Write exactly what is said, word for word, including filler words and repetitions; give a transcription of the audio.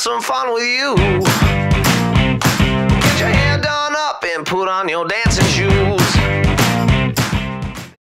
some fun with you. Get your hair done up and put on your dancing shoes.